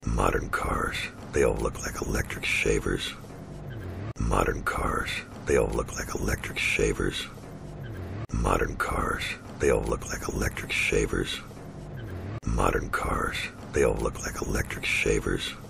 Modern cars, they all look like electric shavers. Modern cars, they all look like electric shavers. Modern cars, they all look like electric shavers. Modern cars, they all look like electric shavers.